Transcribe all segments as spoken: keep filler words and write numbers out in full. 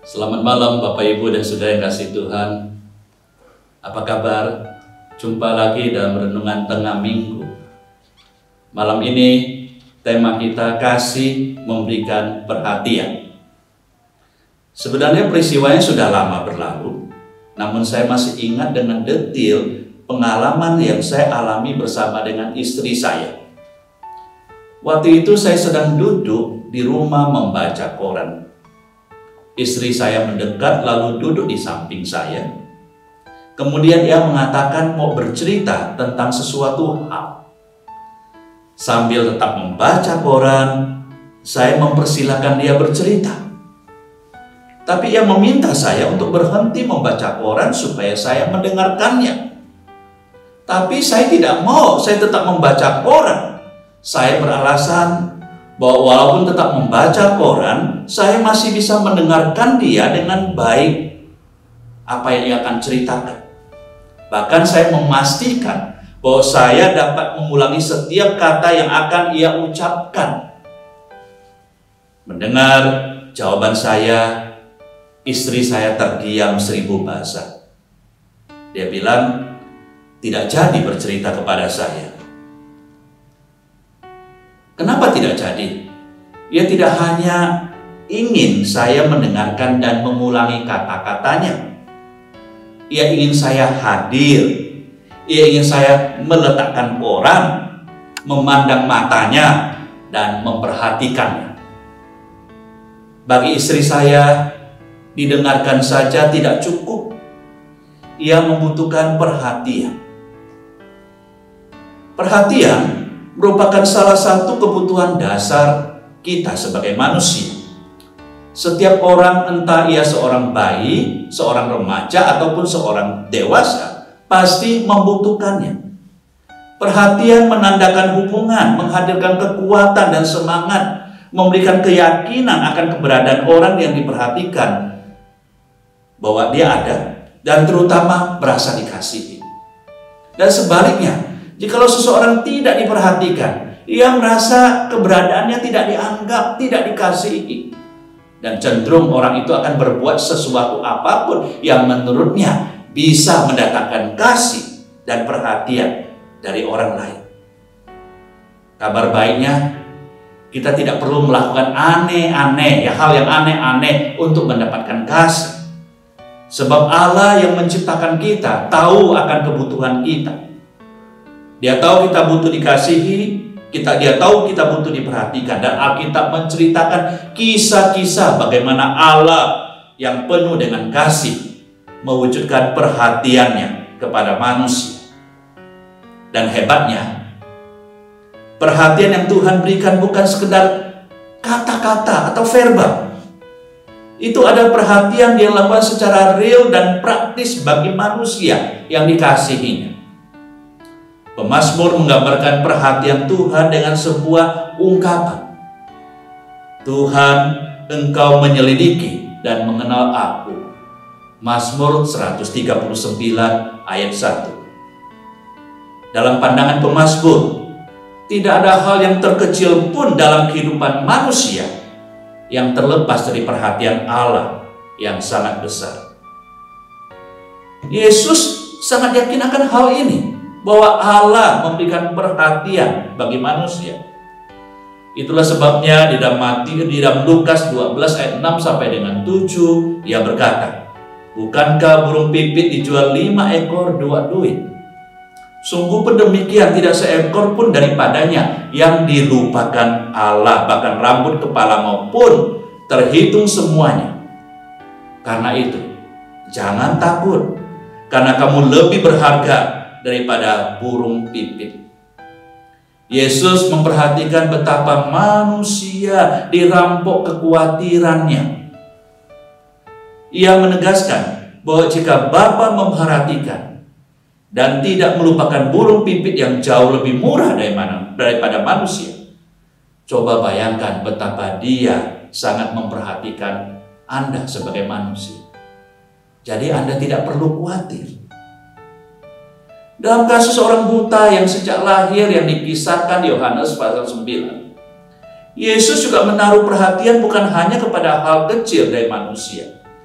Selamat malam Bapak Ibu dan Saudara yang kasih Tuhan. Apa kabar? Jumpa lagi dalam Renungan Tengah Minggu. Malam ini tema kita kasih memberikan perhatian. Sebenarnya peristiwanya sudah lama berlalu, namun saya masih ingat dengan detil pengalaman yang saya alami bersama dengan istri saya. Waktu itu saya sedang duduk di rumah membaca koran. Istri saya mendekat lalu duduk di samping saya. Kemudian ia mengatakan mau bercerita tentang sesuatu hal. Sambil tetap membaca koran, saya mempersilahkan dia bercerita. Tapi ia meminta saya untuk berhenti membaca koran supaya saya mendengarkannya. Tapi saya tidak mau, saya tetap membaca koran. Saya beralasan bahwa walaupun tetap membaca koran, saya masih bisa mendengarkan dia dengan baik apa yang ia akan ceritakan. Bahkan saya memastikan bahwa saya dapat mengulangi setiap kata yang akan ia ucapkan. Mendengar jawaban saya, istri saya terdiam seribu bahasa. Dia bilang tidak jadi bercerita kepada saya. Kenapa tidak jadi? Ia tidak hanya ingin saya mendengarkan dan mengulangi kata-katanya. Ia ingin saya hadir. Ia ingin saya meletakkan koran, memandang matanya, dan memperhatikannya. Bagi istri saya, didengarkan saja tidak cukup. Ia membutuhkan perhatian. Perhatian merupakan salah satu kebutuhan dasar kita sebagai manusia. Setiap orang, entah ia seorang bayi, seorang remaja, ataupun seorang dewasa, pasti membutuhkannya. Perhatian menandakan hubungan, menghadirkan kekuatan dan semangat, memberikan keyakinan akan keberadaan orang yang diperhatikan, bahwa dia ada, dan terutama berasa dikasihi. Dan sebaliknya, jikalau seseorang tidak diperhatikan, ia merasa keberadaannya tidak dianggap, tidak dikasihi. Dan cenderung orang itu akan berbuat sesuatu apapun yang menurutnya bisa mendatangkan kasih dan perhatian dari orang lain. Kabar baiknya, kita tidak perlu melakukan aneh-aneh, ya hal yang aneh-aneh untuk mendapatkan kasih. Sebab Allah yang menciptakan kita tahu akan kebutuhan kita. Dia tahu kita butuh dikasihi, kita dia tahu kita butuh diperhatikan, dan Alkitab menceritakan kisah-kisah bagaimana Allah yang penuh dengan kasih mewujudkan perhatiannya kepada manusia. Dan hebatnya, perhatian yang Tuhan berikan bukan sekedar kata-kata atau verbal. Itu ada perhatian yang dilakukan secara real dan praktis bagi manusia yang dikasihinya. Pemazmur menggambarkan perhatian Tuhan dengan sebuah ungkapan. Tuhan, Engkau menyelidiki dan mengenal aku. Mazmur seratus tiga puluh sembilan ayat satu. Dalam pandangan pemazmur, tidak ada hal yang terkecil pun dalam kehidupan manusia yang terlepas dari perhatian Allah yang sangat besar. Yesus sangat yakin akan hal ini, bahwa Allah memberikan perhatian bagi manusia. Itulah sebabnya di dalam Matius, di dalam Lukas dua belas ayat enam sampai dengan tujuh, ia berkata, bukankah burung pipit dijual lima ekor dua duit? Sungguh pun demikian, tidak seekor pun daripadanya yang dilupakan Allah, bahkan rambut kepala maupun terhitung semuanya. Karena itu, jangan takut, karena kamu lebih berharga daripada burung pipit. Yesus memperhatikan betapa manusia dirampok kekhawatirannya. Ia menegaskan bahwa jika Bapa memperhatikan dan tidak melupakan burung pipit yang jauh lebih murah daripada manusia, coba bayangkan betapa Dia sangat memperhatikan Anda sebagai manusia. Jadi Anda tidak perlu khawatir. Dalam kasus orang buta yang sejak lahir yang dikisahkan di Yohanes pasal sembilan, Yesus juga menaruh perhatian bukan hanya kepada hal kecil dari manusia,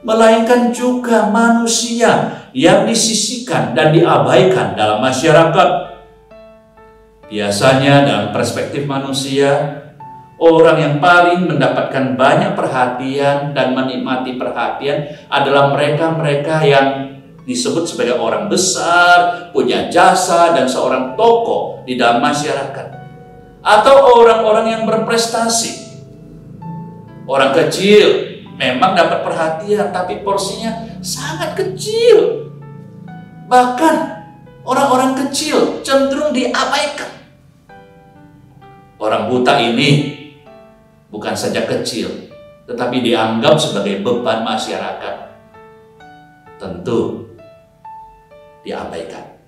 melainkan juga manusia yang disisihkan dan diabaikan dalam masyarakat. Biasanya dalam perspektif manusia, orang yang paling mendapatkan banyak perhatian dan menikmati perhatian adalah mereka-mereka yang disebut sebagai orang besar, punya jasa, dan seorang tokoh di dalam masyarakat. Atau orang-orang yang berprestasi. Orang kecil memang dapat perhatian, tapi porsinya sangat kecil. Bahkan orang-orang kecil cenderung diabaikan. Orang buta ini bukan saja kecil, tetapi dianggap sebagai beban masyarakat. Tentu diabaikan.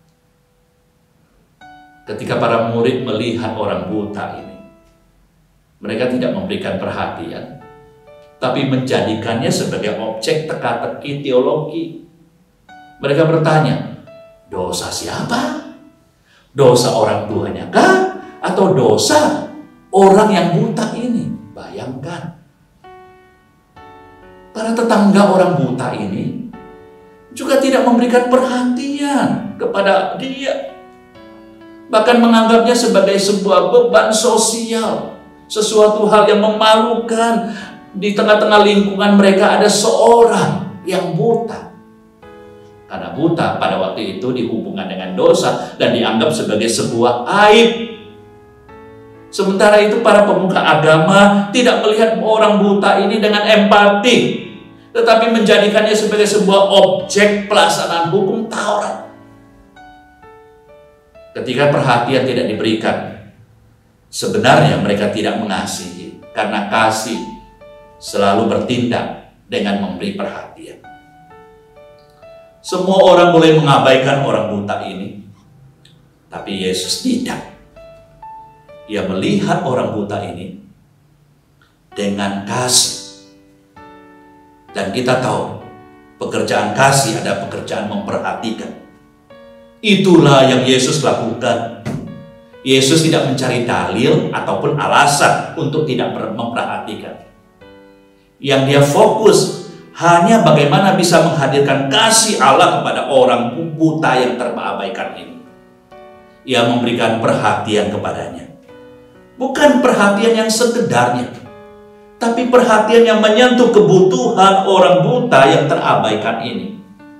Ketika para murid melihat orang buta ini, mereka tidak memberikan perhatian, tapi menjadikannya sebagai objek teka-teki teologi. Mereka bertanya, dosa siapa? Dosa orang tuanya kah? Atau dosa orang yang buta ini? Bayangkan, para tetangga orang buta ini juga tidak memberikan perhatian kepada dia, bahkan menganggapnya sebagai sebuah beban sosial, sesuatu hal yang memalukan. Di tengah-tengah lingkungan mereka ada seorang yang buta, karena buta pada waktu itu dihubungkan dengan dosa dan dianggap sebagai sebuah aib. Sementara itu para pemuka agama tidak melihat orang buta ini dengan empati, tetapi menjadikannya sebagai sebuah objek pelaksanaan hukum Taurat. Ketika perhatian tidak diberikan, sebenarnya mereka tidak mengasihi, karena kasih selalu bertindak dengan memberi perhatian. Semua orang boleh mengabaikan orang buta ini, tapi Yesus tidak. Ia melihat orang buta ini dengan kasih. Dan kita tahu, pekerjaan kasih ada pekerjaan memperhatikan. Itulah yang Yesus lakukan. Yesus tidak mencari dalil ataupun alasan untuk tidak memperhatikan. Yang dia fokus hanya bagaimana bisa menghadirkan kasih Allah kepada orang buta yang terabaikan ini. Ia memberikan perhatian kepadanya. Bukan perhatian yang sekedarnya, tapi perhatian yang menyentuh kebutuhan orang buta yang terabaikan ini.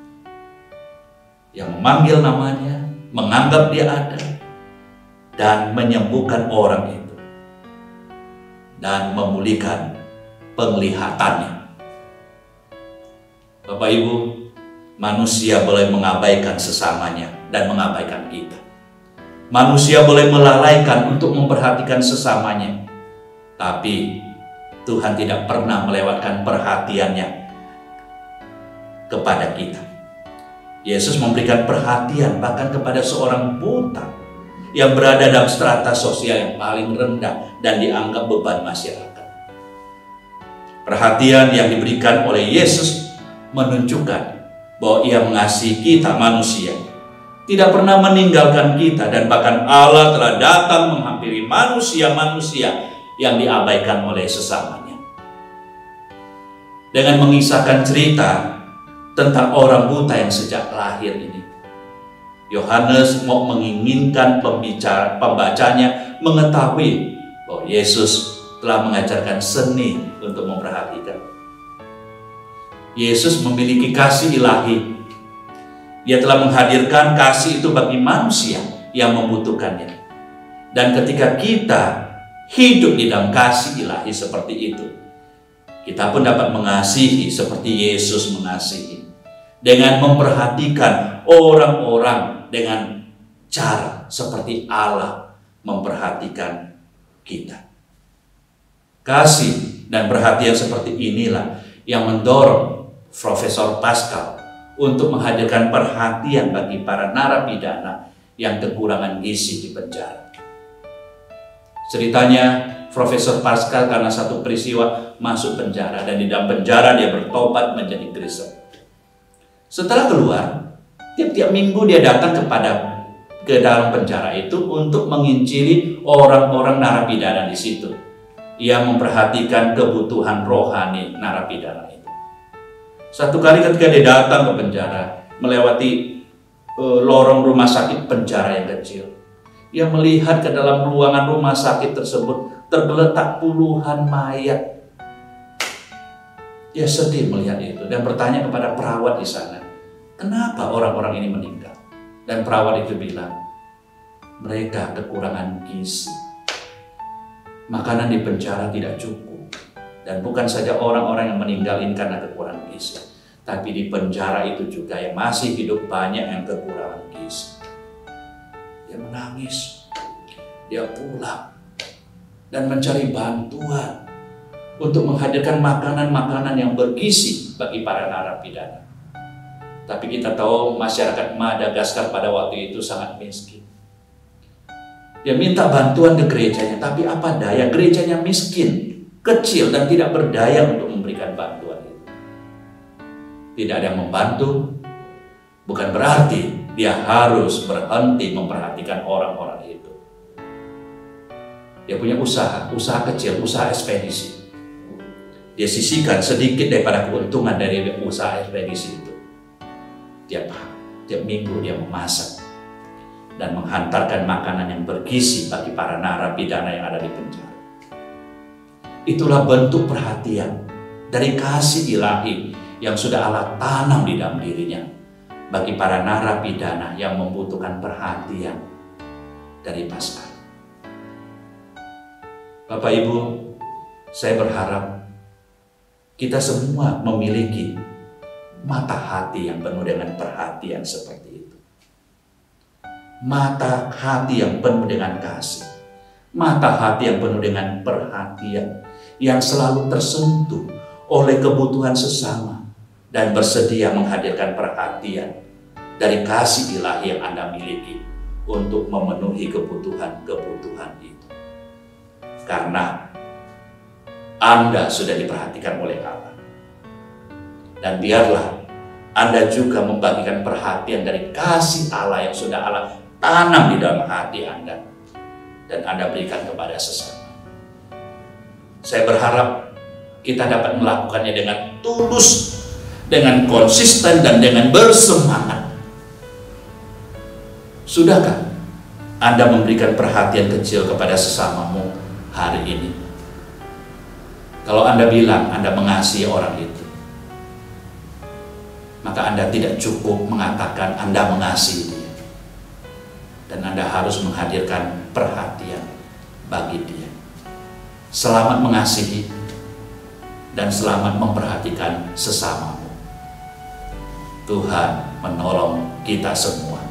Yang memanggil namanya, menganggap dia ada, dan menyembuhkan orang itu. Dan memulihkan penglihatannya. Bapak Ibu, manusia boleh mengabaikan sesamanya dan mengabaikan kita. Manusia boleh melalaikan untuk memperhatikan sesamanya, tapi Tuhan tidak pernah melewatkan perhatiannya kepada kita. Yesus memberikan perhatian bahkan kepada seorang buta yang berada dalam strata sosial yang paling rendah dan dianggap beban masyarakat. Perhatian yang diberikan oleh Yesus menunjukkan bahwa Ia mengasihi kita manusia, tidak pernah meninggalkan kita, dan bahkan Allah telah datang menghampiri manusia-manusia yang diabaikan oleh sesamanya. Dengan mengisahkan cerita tentang orang buta yang sejak lahir ini, Yohanes mau menginginkan pembicara, pembacanya mengetahui bahwa Yesus telah mengajarkan seni untuk memperhatikan. Yesus memiliki kasih ilahi. Dia telah menghadirkan kasih itu bagi manusia yang membutuhkannya. Dan ketika kita hidup di dalam kasih ilahi seperti itu, kita pun dapat mengasihi seperti Yesus mengasihi. Dengan memperhatikan orang-orang dengan cara seperti Allah memperhatikan kita. Kasih dan perhatian seperti inilah yang mendorong Profesor Pascal untuk menghadirkan perhatian bagi para narapidana yang kekurangan gizi di penjara. Ceritanya, Profesor Pascal karena satu peristiwa masuk penjara, dan di dalam penjara dia bertobat menjadi Kristen. Setelah keluar, tiap-tiap minggu dia datang kepada ke dalam penjara itu untuk menginjili orang-orang narapidana di situ. Ia memperhatikan kebutuhan rohani narapidana itu. Satu kali ketika dia datang ke penjara, melewati uh, lorong rumah sakit penjara yang kecil, dia melihat ke dalam ruangan rumah sakit tersebut tergeletak puluhan mayat. Dia sedih melihat itu dan bertanya kepada perawat di sana, kenapa orang-orang ini meninggal? Dan perawat itu bilang, mereka kekurangan gizi. Makanan di penjara tidak cukup. Dan bukan saja orang-orang yang meninggal ini karena kekurangan gizi, tapi di penjara itu juga yang masih hidup banyak yang kekurangan gizi. Dia menangis, dia pulang dan mencari bantuan untuk menghadirkan makanan-makanan yang bergizi bagi para narapidana. Tapi kita tahu masyarakat Madagaskar pada waktu itu sangat miskin. Dia minta bantuan ke gerejanya, tapi apa daya, gerejanya miskin, kecil dan tidak berdaya untuk memberikan bantuan itu. Tidak ada yang membantu, bukan berarti dia harus berhenti memperhatikan orang-orang itu. Dia punya usaha, usaha kecil, usaha ekspedisi. Dia sisihkan sedikit daripada keuntungan dari usaha ekspedisi itu. Tiap, tiap minggu dia memasak dan menghantarkan makanan yang bergizi bagi para narapidana yang ada di penjara. Itulah bentuk perhatian dari kasih ilahi yang sudah Allah tanam di dalam dirinya bagi para narapidana yang membutuhkan perhatian dari Paskah. Bapak Ibu, saya berharap kita semua memiliki mata hati yang penuh dengan perhatian seperti itu. Mata hati yang penuh dengan kasih. Mata hati yang penuh dengan perhatian. Yang selalu tersentuh oleh kebutuhan sesama. Dan bersedia menghadirkan perhatian dari kasih ilahi yang Anda miliki untuk memenuhi kebutuhan-kebutuhan itu. Karena Anda sudah diperhatikan oleh Allah. Dan biarlah Anda juga membagikan perhatian dari kasih Allah yang sudah Allah tanam di dalam hati Anda. Dan Anda berikan kepada sesama. Saya berharap kita dapat melakukannya dengan tulus, dengan konsisten, dan dengan bersemangat. Sudahkah Anda memberikan perhatian kecil kepada sesamamu hari ini? Kalau Anda bilang Anda mengasihi orang itu, maka Anda tidak cukup mengatakan Anda mengasihi dia. Dan Anda harus menghadirkan perhatian bagi dia. Selamat mengasihi dan selamat memperhatikan sesamamu. Tuhan menolong kita semua.